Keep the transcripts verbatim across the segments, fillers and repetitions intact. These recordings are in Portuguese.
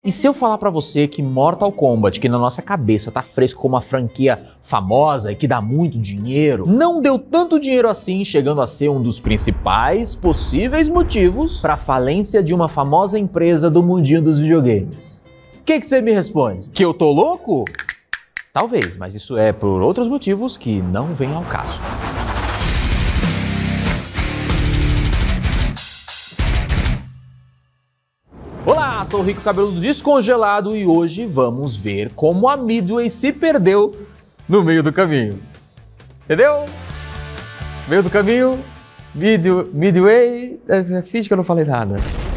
E se eu falar pra você que Mortal Kombat, que na nossa cabeça tá fresco como uma franquia famosa e que dá muito dinheiro, não deu tanto dinheiro assim, chegando a ser um dos principais possíveis motivos para a falência de uma famosa empresa do mundinho dos videogames? O que que você me responde? Que eu tô louco? Talvez, mas isso é por outros motivos que não vêm ao caso. Olá, sou o Rico Cabeludo Descongelado e hoje vamos ver como a Midway se perdeu no meio do caminho. Entendeu? Meio do caminho, mid, Midway, é, finge que eu não falei nada.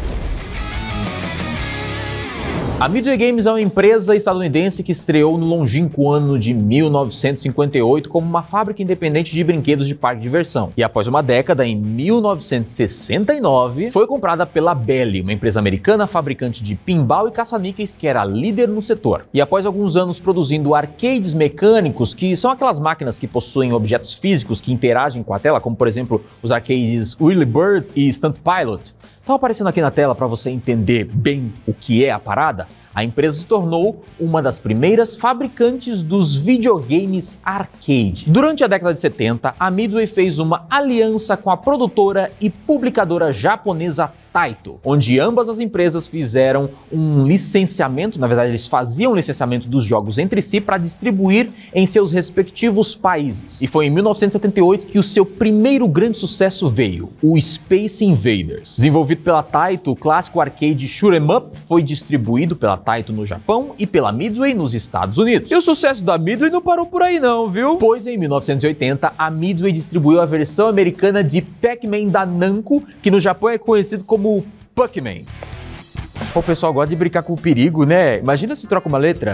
A Midway Games é uma empresa estadunidense que estreou no longínquo ano de mil novecentos e cinquenta e oito como uma fábrica independente de brinquedos de parque de diversão. E após uma década, em mil novecentos e sessenta e nove, foi comprada pela Bally, uma empresa americana fabricante de pinball e caça-níqueis que era líder no setor. E após alguns anos produzindo arcades mecânicos, que são aquelas máquinas que possuem objetos físicos que interagem com a tela, como por exemplo os arcades Whirly Bird e Stunt Pilot, estão aparecendo aqui na tela para você entender bem o que é a parada. A empresa se tornou uma das primeiras fabricantes dos videogames arcade. Durante a década de setenta, a Midway fez uma aliança com a produtora e publicadora japonesa Taito, onde ambas as empresas fizeram um licenciamento, na verdade eles faziam licenciamento dos jogos entre si para distribuir em seus respectivos países. E foi em mil novecentos e setenta e oito que o seu primeiro grande sucesso veio, o Space Invaders. Desenvolvido pela Taito, o clássico arcade Shoot 'em Up foi distribuído pela Taito no Japão e pela Midway nos Estados Unidos. E o sucesso da Midway não parou por aí não, viu? Pois em mil novecentos e oitenta, a Midway distribuiu a versão americana de Pac-Man da Namco, que no Japão é conhecido como Puckman. O pessoal gosta de brincar com o perigo, né? Imagina se troca uma letra.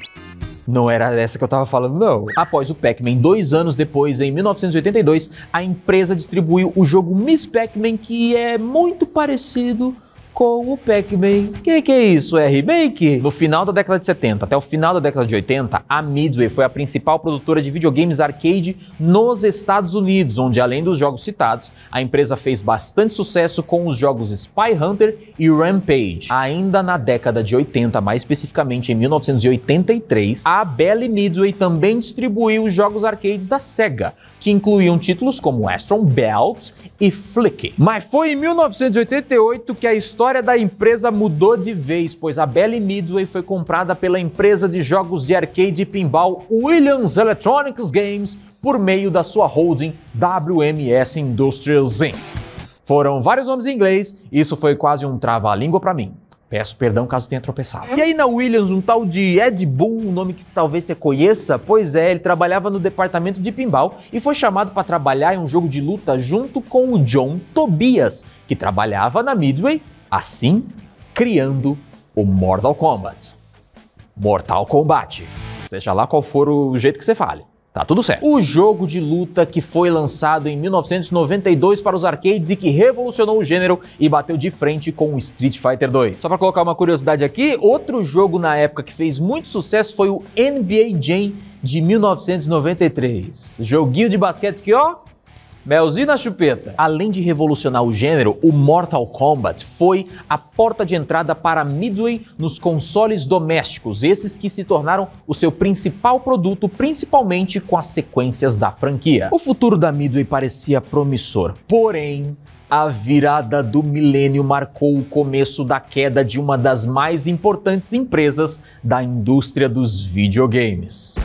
Não era essa que eu tava falando, não. Após o Pac-Man, dois anos depois, em mil novecentos e oitenta e dois, a empresa distribuiu o jogo Miss Pac-Man, que é muito parecido com o Pac-Man. Que que é isso? É remake? No final da década de setenta até o final da década de oitenta, a Midway foi a principal produtora de videogames arcade nos Estados Unidos, onde além dos jogos citados, a empresa fez bastante sucesso com os jogos Spy Hunter e Rampage. Ainda na década de oitenta, mais especificamente em mil novecentos e oitenta e três, a Bally Midway também distribuiu os jogos arcades da Sega, que incluíam títulos como Astron Belt e Flicky. Mas foi em mil novecentos e oitenta e oito que a história da empresa mudou de vez, pois a Bally Midway foi comprada pela empresa de jogos de arcade e pinball Williams Electronics Games por meio da sua holding W M S Industrials incorporated. Foram vários nomes em inglês, isso foi quase um trava-língua para mim. Peço perdão caso tenha tropeçado. E aí na Williams, um tal de Ed Boon, um nome que talvez você conheça, pois é, ele trabalhava no departamento de pinball e foi chamado para trabalhar em um jogo de luta junto com o John Tobias, que trabalhava na Midway, assim criando o Mortal Kombat. Mortal Kombat, seja lá qual for o jeito que você fale. Tá tudo certo. O jogo de luta que foi lançado em mil novecentos e noventa e dois para os arcades e que revolucionou o gênero e bateu de frente com o Street Fighter dois. Só para colocar uma curiosidade aqui, outro jogo na época que fez muito sucesso foi o N B A Jam de mil novecentos e noventa e três. Joguinho de basquete que, ó, melzinho na chupeta. Além de revolucionar o gênero, o Mortal Kombat foi a porta de entrada para a Midway nos consoles domésticos, esses que se tornaram o seu principal produto, principalmente com as sequências da franquia. O futuro da Midway parecia promissor, porém, a virada do milênio marcou o começo da queda de uma das mais importantes empresas da indústria dos videogames.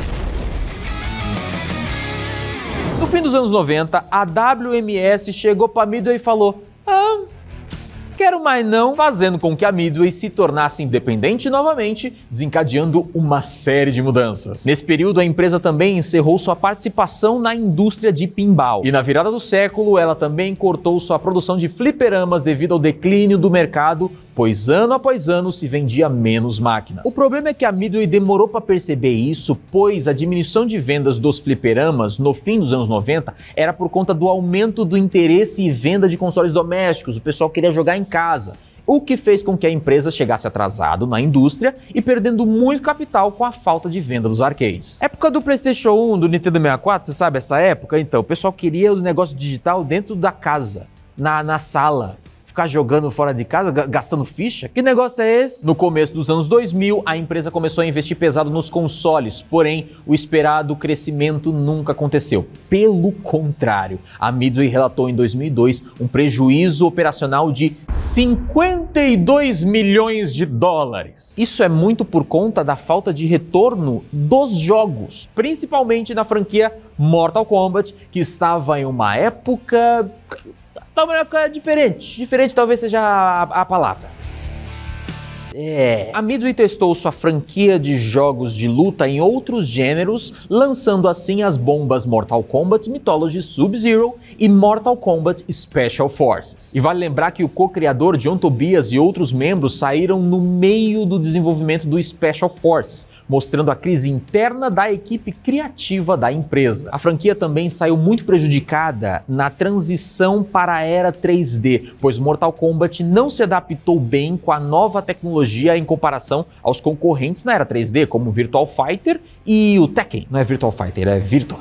No fim dos anos noventa, a W M S chegou para a Midway e falou: ah, quero mais não, fazendo com que a Midway se tornasse independente novamente, desencadeando uma série de mudanças. Nesse período, a empresa também encerrou sua participação na indústria de pinball. E na virada do século, ela também cortou sua produção de fliperamas devido ao declínio do mercado, pois ano após ano se vendia menos máquinas. O problema é que a Midway demorou para perceber isso, pois a diminuição de vendas dos fliperamas no fim dos anos noventa era por conta do aumento do interesse e venda de consoles domésticos. O pessoal queria jogar em casa, o que fez com que a empresa chegasse atrasado na indústria e perdendo muito capital com a falta de venda dos arcades. Época do PlayStation um, do Nintendo sessenta e quatro, você sabe essa época? Então, o pessoal queria o negócio digital dentro da casa, na, na sala. Ficar jogando fora de casa, gastando ficha? Que negócio é esse? No começo dos anos dois mil, a empresa começou a investir pesado nos consoles, porém, o esperado crescimento nunca aconteceu. Pelo contrário, a Midway relatou em dois mil e dois um prejuízo operacional de cinquenta e dois milhões de dólares. Isso é muito por conta da falta de retorno dos jogos, principalmente na franquia Mortal Kombat, que estava em uma época... Uma época diferente, diferente talvez seja a, a palavra. É. A Midway testou sua franquia de jogos de luta em outros gêneros, lançando assim as bombas Mortal Kombat Mythology Sub-Zero e Mortal Kombat Special Forces. E vale lembrar que o co-criador John Tobias e outros membros saíram no meio do desenvolvimento do Special Forces, mostrando a crise interna da equipe criativa da empresa. A franquia também saiu muito prejudicada na transição para a era três D, pois Mortal Kombat não se adaptou bem com a nova tecnologia em comparação aos concorrentes na era três D, como o Virtua Fighter e o Tekken. Não é Virtua Fighter, é Virtua.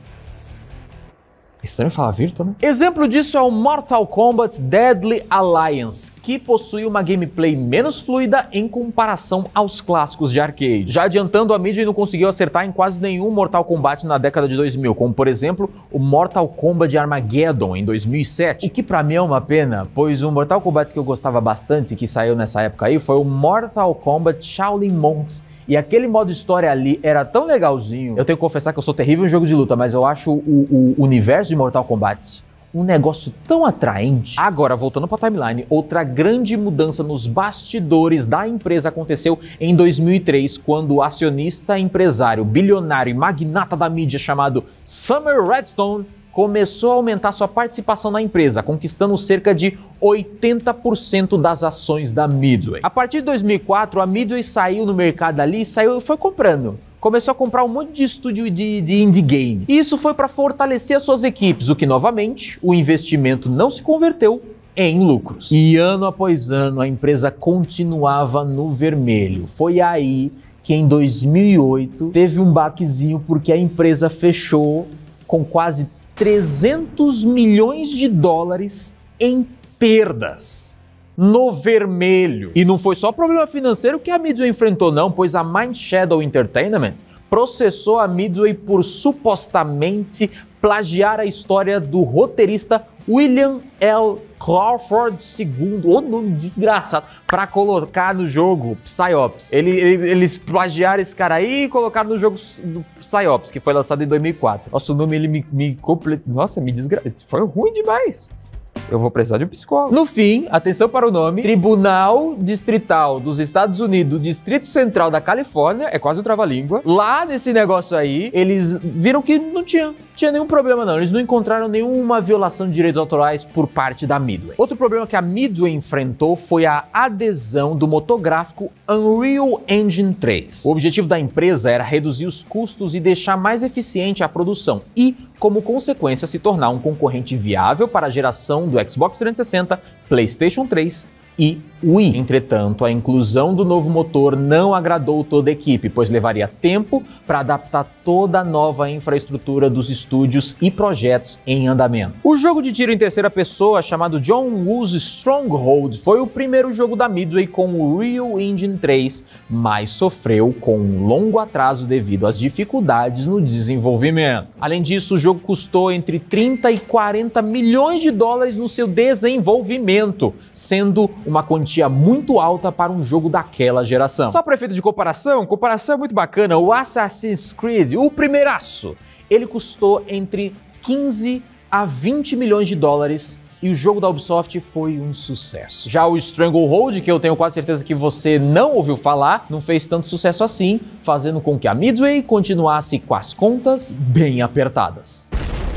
Estranho falar Virtua, né? Exemplo disso é o Mortal Kombat Deadly Alliance, que possui uma gameplay menos fluida em comparação aos clássicos de arcade. Já adiantando, a Midway não conseguiu acertar em quase nenhum Mortal Kombat na década de dois mil, como por exemplo o Mortal Kombat Armageddon em dois mil e sete, o que pra mim é uma pena, pois o Mortal Kombat que eu gostava bastante, que saiu nessa época aí, foi o Mortal Kombat Shaolin Monks. E aquele modo história ali era tão legalzinho. Eu tenho que confessar que eu sou terrível em jogo de luta, mas eu acho o, o universo de Mortal Kombat um negócio tão atraente. Agora, voltando para a timeline, outra grande mudança nos bastidores da empresa aconteceu em dois mil e três, quando o acionista, empresário, bilionário e magnata da mídia chamado Summer Redstone começou a aumentar sua participação na empresa, conquistando cerca de oitenta por cento das ações da Midway. A partir de dois mil e quatro, a Midway saiu no mercado ali e saiu, foi comprando. Começou a comprar um monte de estúdio de, de indie games. E isso foi para fortalecer as suas equipes, o que novamente o investimento não se converteu em lucros. E ano após ano a empresa continuava no vermelho. Foi aí que em dois mil e oito teve um baquezinho porque a empresa fechou com quase trezentos milhões de dólares em perdas. No vermelho. E não foi só problema financeiro que a Midway enfrentou não, pois a Mind Shadow Entertainment processou a Midway por supostamente plagiar a história do roteirista William L. Crawford segundo, o nome desgraçado, para colocar no jogo Psyops. Ele, ele, eles plagiaram esse cara aí e colocaram no jogo do Psyops, que foi lançado em dois mil e quatro. Nossa, o nome ele me, me complet... Nossa, me desgra... Foi ruim demais. Eu vou precisar de um psicólogo. No fim, atenção para o nome, Tribunal Distrital dos Estados Unidos, do Distrito Central da Califórnia, é quase um trava-língua. Lá nesse negócio aí, eles viram que não tinha, tinha nenhum problema não. Eles não encontraram nenhuma violação de direitos autorais por parte da Midway. Outro problema que a Midway enfrentou foi a adesão do motor gráfico Unreal Engine três. O objetivo da empresa era reduzir os custos e deixar mais eficiente a produção e, como consequência, se tornar um concorrente viável para a geração do Xbox trezentos e sessenta, PlayStation três e Wii. Entretanto, a inclusão do novo motor não agradou toda a equipe, pois levaria tempo para adaptar toda a nova infraestrutura dos estúdios e projetos em andamento. O jogo de tiro em terceira pessoa, chamado John Woo's Stronghold, foi o primeiro jogo da Midway com o Unreal Engine três, mas sofreu com um longo atraso devido às dificuldades no desenvolvimento. Além disso, o jogo custou entre trinta e quarenta milhões de dólares no seu desenvolvimento, sendo uma quantia muito alta para um jogo daquela geração. Só para efeito de comparação, comparação é muito bacana, o Assassin's Creed, o primeiraço, ele custou entre quinze a vinte milhões de dólares e o jogo da Ubisoft foi um sucesso. Já o Stranglehold, que eu tenho quase certeza que você não ouviu falar, não fez tanto sucesso assim, fazendo com que a Midway continuasse com as contas bem apertadas.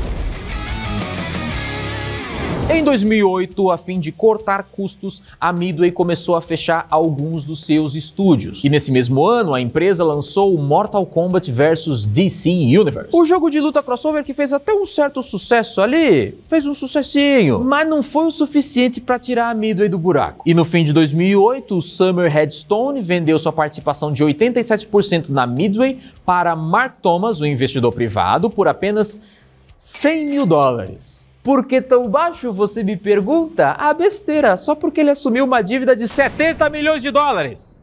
Em dois mil e oito, a fim de cortar custos, a Midway começou a fechar alguns dos seus estúdios. E nesse mesmo ano, a empresa lançou o Mortal Kombat versus. D C Universe. O jogo de luta crossover que fez até um certo sucesso ali, fez um sucessinho, mas não foi o suficiente para tirar a Midway do buraco. E no fim de dois mil e oito, o Summer Redstone vendeu sua participação de oitenta e sete por cento na Midway para Mark Thomas, um investidor privado, por apenas cem mil dólares. Por que tão baixo, você me pergunta? Ah, besteira, só porque ele assumiu uma dívida de setenta milhões de dólares.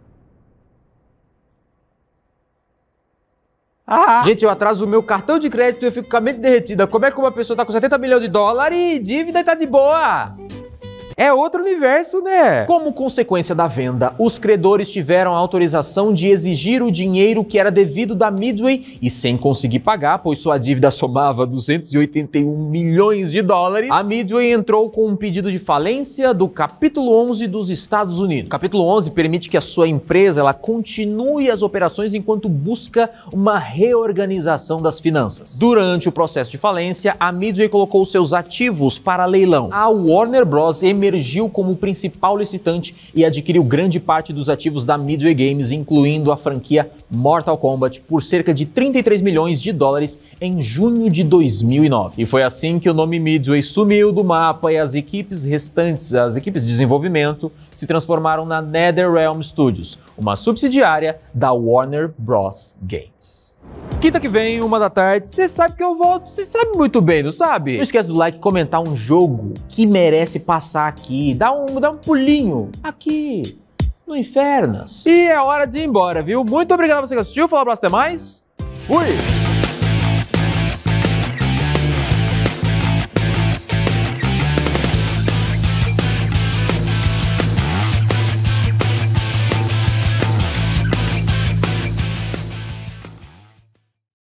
Ah. Gente, eu atraso o meu cartão de crédito e eu fico com a mente derretida. Como é que uma pessoa tá com setenta milhões de dólares e dívida e tá de boa? É outro universo, né? Como consequência da venda, os credores tiveram a autorização de exigir o dinheiro que era devido da Midway e sem conseguir pagar, pois sua dívida somava duzentos e oitenta e um milhões de dólares, a Midway entrou com um pedido de falência do capítulo onze dos Estados Unidos. O capítulo onze permite que a sua empresa ela continue as operações enquanto busca uma reorganização das finanças. Durante o processo de falência, a Midway colocou seus ativos para leilão. A Warner Bros. emergiu como principal licitante e adquiriu grande parte dos ativos da Midway Games, incluindo a franquia Mortal Kombat, por cerca de trinta e três milhões de dólares em junho de dois mil e nove. E foi assim que o nome Midway sumiu do mapa e as equipes restantes, as equipes de desenvolvimento, se transformaram na NetherRealm Studios, uma subsidiária da Warner Bros. Games. Quinta que vem, uma da tarde, você sabe que eu volto, você sabe muito bem, não sabe? Não esquece do like e comentar um jogo que merece passar aqui, dá um, dá um pulinho aqui no Infernas. E é hora de ir embora, viu? Muito obrigado a você que assistiu, falou, abraço, até mais, fui!